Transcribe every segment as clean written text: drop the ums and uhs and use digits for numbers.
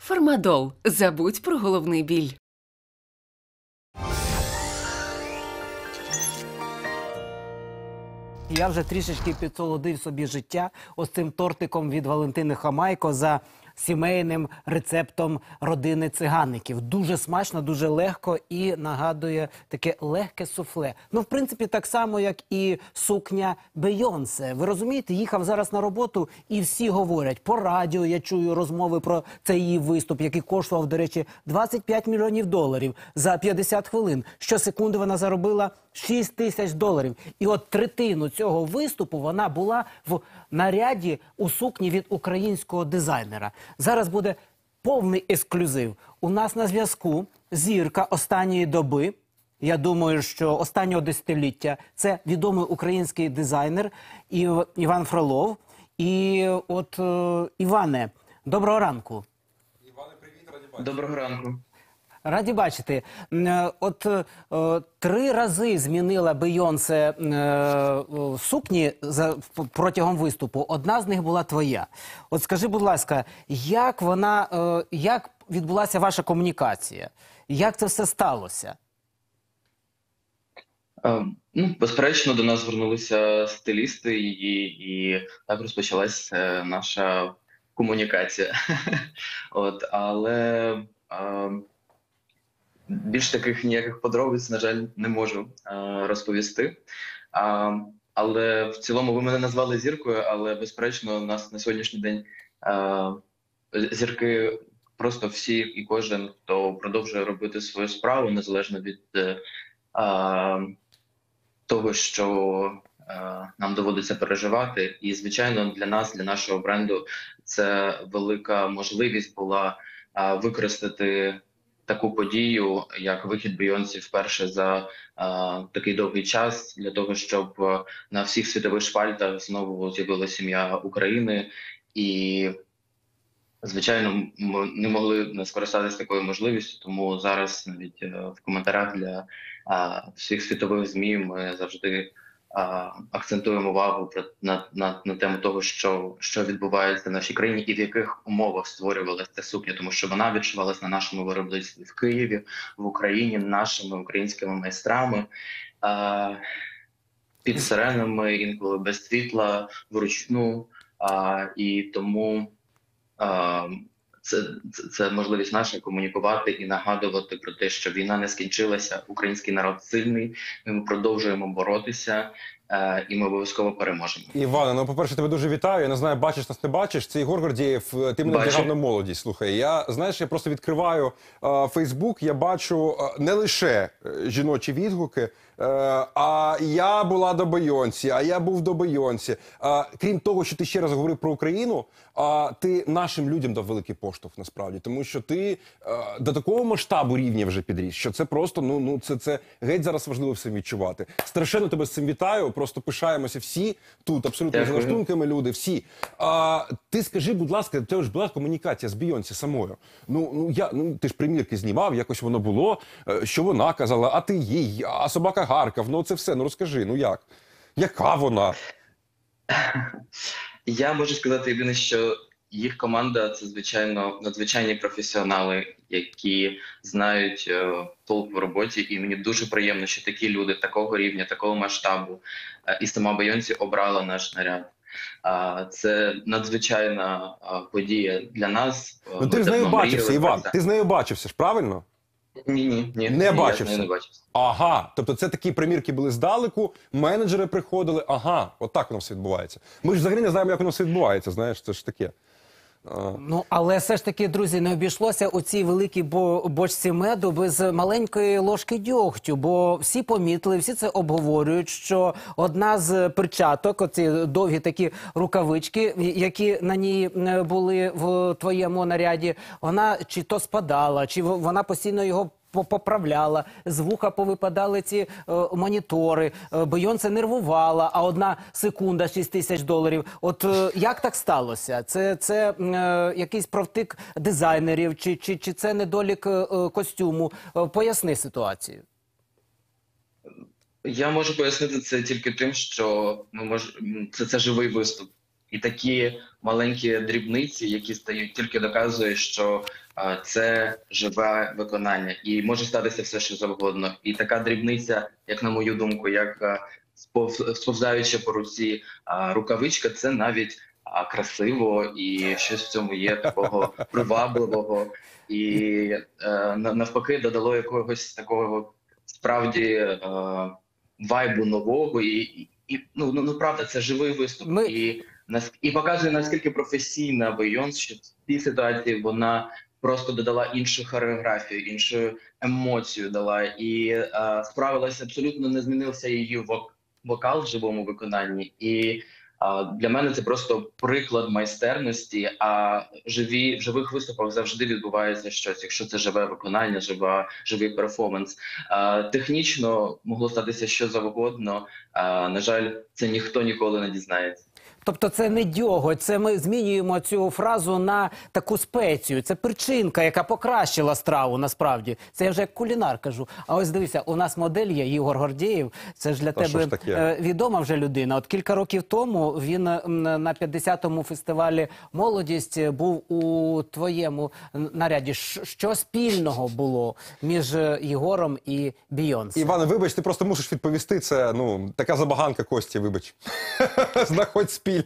Фармадол. Забудь про головний біль. Я вже трішечки підсолодив собі життя ось цим тортиком від Валентини Хамайко за сімейним рецептом родини цигаників. Дуже смачно, дуже легко і нагадує таке легке суфле. Ну, в принципі, так само, як і сукня Бейонсе. Ви розумієте, їхав зараз на роботу і всі говорять. По радіо я чую розмови про цей її виступ, який коштував, до речі, $25 мільйонів за 50 хвилин. Щосекунди вона заробила $6 тисяч. І от третину цього виступу вона була в наряді у сукні від українського дизайнера. Зараз буде повний ексклюзив. У нас на зв'язку зірка останньої доби, я думаю, що останнього десятиліття, це відомий український дизайнер Іван Фролов. І от, Іване, доброго ранку. Іване, привіт, раді бачити. Доброго ранку. Раді бачити. От 3 рази змінила Бейонсе сукні протягом виступу. Одна з них була твоя. От скажи, будь ласка, як відбулася ваша комунікація? Як це все сталося? Безперечно, до нас звернулися стилісти і так розпочалась наша комунікація. Але більш таких ніяких подробиць, на жаль, не можу розповісти. Але в цілому ви мене назвали зіркою, але безперечно у нас на сьогоднішній день зірки просто всі і кожен, хто продовжує робити свою справу, незалежно від того, що нам доводиться переживати. І, звичайно, для нас, для нашого бренду, це велика можливість була використати таку подію, як вихід Бейонсі вперше за такий довгий час, для того, щоб на всіх світових шпальтах знову з'явилася ім'я України. І, звичайно, ми не могли не скористатися такою можливістю, тому зараз навіть в коментарях для всіх світових ЗМІ ми завжди акцентуємо увагу на тему того, що відбувається в нашій країні і в яких умовах створювалася ця сукня, тому що вона відшивалась на нашому виробництві в Києві, в Україні, нашими українськими майстрами, під сиренами, інколи без світла, вручну, і тому це можливість наша комунікувати і нагадувати про те, що війна не скінчилася, український народ сильний, ми продовжуємо боротися, і ми обов'язково переможемо. Іване, ну, по-перше, тебе дуже вітаю. Я не знаю, бачиш нас, не бачиш. Це Ігор Гордієв, ти мене вдягав на молодість. Слухай, я просто відкриваю Фейсбук, я бачу не лише жіночі відгуки, а я була до Бейонсі, а я був до Бейонсі. Крім того, що ти ще раз говорив про Україну, ти нашим людям дав великий поштовх, насправді. Тому що ти до такого масштабу рівня вже підріс, що це просто, це геть зараз важливо всім відчувати. Страшенно тебе з цим вітаю, просто пишаємося всі тут, абсолютно з лаштунками люди, всі. Ти скажи, будь ласка, це ж була комунікація з Бейонсі самою. Ти ж примірки знімав, якось воно було, що вона казала, а ти їй, а собака гаркав, це все, розкажи, як? Яка вона? Я можу сказати єдине, що їх команда – це, звичайно, надзвичайні професіонали, які знають толк в роботі, і мені дуже приємно, що такі люди такого рівня, такого масштабу, і сама Бейонсі обрала наш наряд. Це надзвичайна подія для нас. Ти з нею бачився, Іван, ти з нею бачився ж, правильно? Ні. Не бачився? Не бачився. Ага, тобто це такі примірки були здалеку, менеджери приходили, ага, отак воно все відбувається. Ми ж взагалі не знаємо, як воно все відбувається, знаєш, це ж таке. Але все ж таки, друзі, не обійшлося у цій великій бочці меду без маленької ложки дьогтю, бо всі помітили, всі це обговорюють, що одна з перчаток, оці довгі такі рукавички, які на ній були в твоєму наряді, вона чи то спадала, чи вона постійно його поправляла, з вуха повипадали ці монітори, Бейонсе нервувала, а 1 секунда $6 тисяч. От як так сталося? Це якийсь провтик дизайнерів, чи це недолік костюму? Поясни ситуацію. Я можу пояснити це тільки тим, що це живий виступ. І такі маленькі дрібниці, які стають, тільки доказує, що це живе виконання. І може статися все, що завгодно. І така дрібниця, як на мою думку, як сповзаюча по руці рукавичка, це навіть красиво, і щось в цьому є такого привабливого. І навпаки додало якогось такого справді вайбу нового. І ну правда, це живий виступ. І показує, наскільки професійна Бейонс, що в цій ситуації вона просто додала іншу хореографію, іншу емоцію дала. І справилася, абсолютно не змінився її вокал в живому виконанні. І для мене це просто приклад майстерності, а в живих виступах завжди відбувається щось, якщо це живе виконання, живий перформанс. Технічно могло статися що завгодно, на жаль, це ніхто ніколи не дізнається. Тобто це не дьоготь, це ми змінюємо цю фразу на таку спецію. Це перчинка, яка покращила страву насправді. Це я вже як кулінар кажу. А ось дивися, у нас модель є Єгор Гордєєв. Це ж для тебе відома вже людина. От кілька років тому він на 50-му фестивалі «Молодість» був у твоєму наряді. Що спільного було між Єгором і Бейонсе? Іване, вибач, ти просто мусиш відповісти. Це, така забаганка Кості, вибач. Знаходь спільне.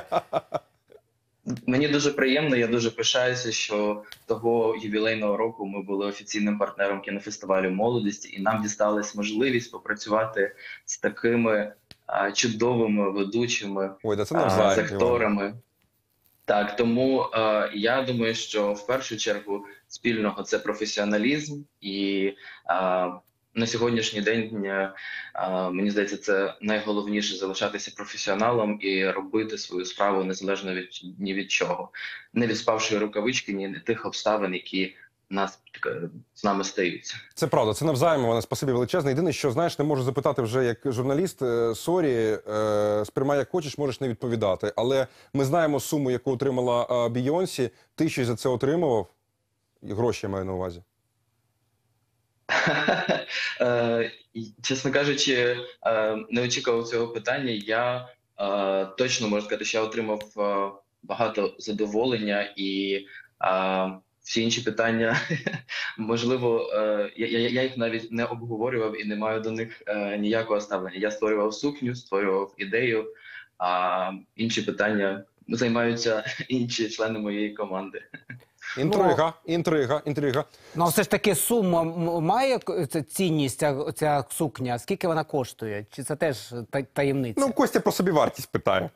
Мені дуже приємно, я дуже пишаюся, що того ювілейного року ми були офіційним партнером кінофестивалю «Молодість», і нам дісталась можливість попрацювати з такими чудовими ведучими, з акторами. Так, тому я думаю, що в першу чергу спільного це професіоналізм, і на сьогоднішній день, мені здається, це найголовніше — залишатися професіоналом і робити свою справу незалежно ні від чого. Не від спавшої рукавички, ні від тих обставин, які з нами стаються. Це правда, це навзаєм, Іване, спасибі величезне. Єдине, що, знаєш, не можу запитати вже як журналіст, сорі, сприймай як хочеш, можеш не відповідати. Але ми знаємо суму, яку отримала Бейонсі. Ти щось за це отримував? Гроші я маю на увазі. Чесно кажучи, не очікував цього питання. Я точно можу сказати, що я отримав багато задоволення, і всі інші питання, можливо, я їх навіть не обговорював і не маю до них ніякого ставлення. Я створював сукню, створював ідею, а інші питання займаються інші члени моєї команди. Інтрига. Ну, все ж таки сума має цінність, ця сукня? Скільки вона коштує? Чи це теж таємниця? Костя про собівартість питає.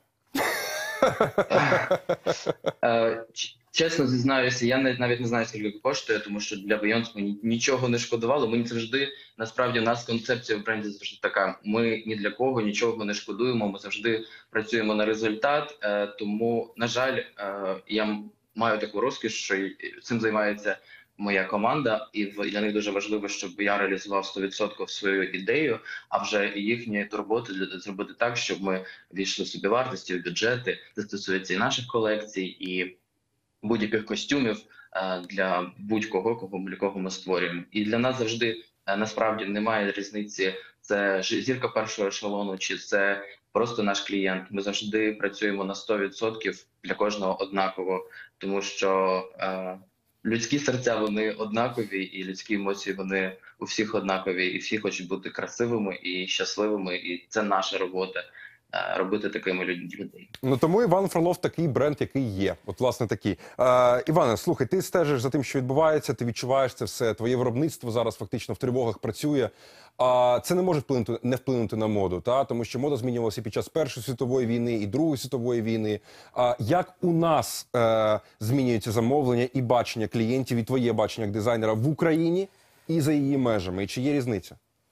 Чесно зізнаюся, я навіть не знаю, скільки коштує, тому що для Бейонс ми нічого не шкодували. Ми завжди, насправді, у нас концепція в бренді завжди така: ми ні для кого нічого не шкодуємо, ми завжди працюємо на результат. Тому, на жаль, я маю таку розкіш, що цим займається моя команда, і для них дуже важливо, щоб я реалізував 100% свою ідею, а вже їхні турботи зробити так, щоб ми війшли в собівартості, в бюджети. Це стосується і наших колекцій, і будь-яких костюмів для будь-кого, для кого ми створюємо. І для нас завжди, насправді, немає різниці, це зірка першого ешелону, чи це просто наш клієнт. Ми завжди працюємо на 100% для кожного однаково, тому що людські серця, вони однакові, і людські емоції, вони у всіх однакові, і всі хочуть бути красивими і щасливими, і це наша робота — робити такими людей. Тому Іван Фролов такий бренд, який є. От, власне, такий. Іване, слухай, ти стежиш за тим, що відбувається, ти відчуваєш це все, твоє виробництво зараз фактично в тривогах працює. Це не може не вплинути на моду, тому що мода змінювалася під час Першої світової війни і Другої світової війни. Як у нас змінюється замовлення і бачення клієнтів, і твоє бачення як дизайнера в Україні і за її межами? І чи є різниця?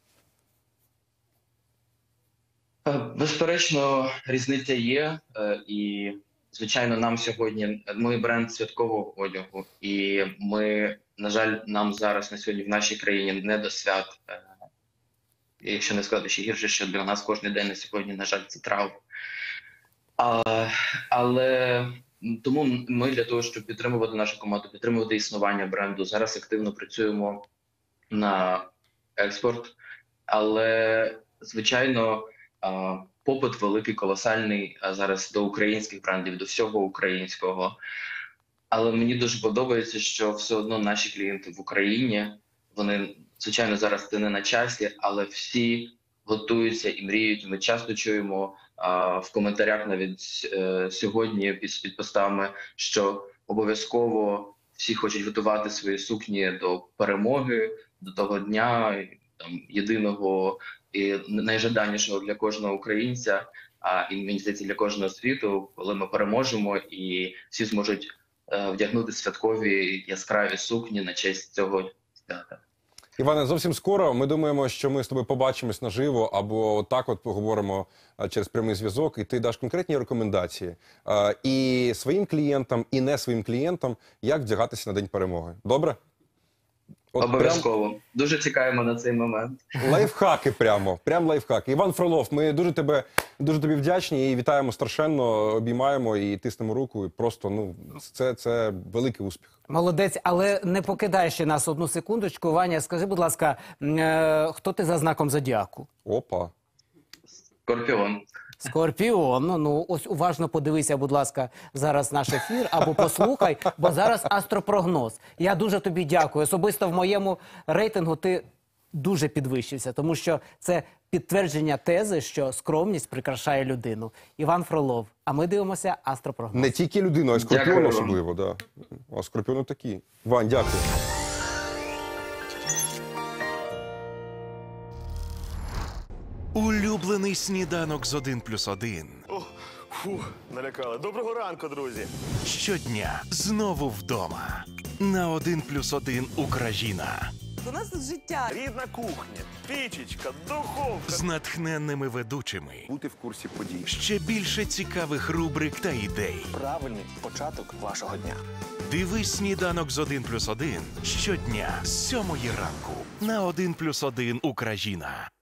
Безперечно, різниця є, і, звичайно, нам сьогодні, ми бренд святкового одягу, і ми, на жаль, нам зараз на сьогодні в нашій країні не до свят, якщо не сказати ще гірше, що для нас кожен день на сьогодні, на жаль, це травма. Але тому ми для того, щоб підтримувати нашу команду, підтримувати існування бренду, зараз активно працюємо на експорт, але, звичайно, попит великий, колосальний зараз до українських брендів, до всього українського. Але мені дуже подобається, що все одно наші клієнти в Україні, вони, звичайно, зараз це не на часі, але всі готуються і мріють. Ми часто чуємо в коментарях навіть сьогодні під постами, що обов'язково всі хочуть готувати свої сукні до перемоги, до того дня, там, єдиного і найжаданішого для кожного українця, і мені здається, для кожного світу, коли ми переможемо і всі зможуть вдягнути святкові яскраві сукні на честь цього свята. Іване, зовсім скоро ми думаємо, що ми з тобою побачимось наживо або так от поговоримо через прямий зв'язок, і ти даш конкретні рекомендації і своїм клієнтам, і не своїм клієнтам, як вдягатися на День перемоги. Добре? От Обов'язково. Дуже чекаємо на цей момент. Лайфхаки прям лайфхаки. Іван Фролов, ми дуже тобі вдячні і вітаємо страшенно, обіймаємо і тиснемо руку. І просто, це великий успіх. Молодець, але не покидай ще нас одну секундочку. Ваня, скажи, будь ласка, хто ти за знаком зодіаку? Опа. Скорпіон. Скорпіон. Ну, ось уважно подивися, будь ласка, зараз наш ефір, або послухай, бо зараз астропрогноз. Я дуже тобі дякую. Особисто в моєму рейтингу ти дуже підвищився, тому що це підтвердження тези, що скромність прикрашає людину. Іван Фролов. А ми дивимося астропрогноз. Не тільки людину, а й скорпіон Дякую вам. особливо. Да. А скорпіони такі. Вань, дякую. Улюблений сніданок з 1+1. О, налякали. Доброго ранку, друзі. Щодня знову вдома. На 1+1 Україна. У нас тут життя. Рідна кухня, пічечка, духовка. З натхненними ведучими. Бути в курсі подій. Ще більше цікавих рубрик та ідей. Правильний початок вашого дня. Дивись сніданок з 1+1 щодня з 7 ранку. На 1+1 Україна.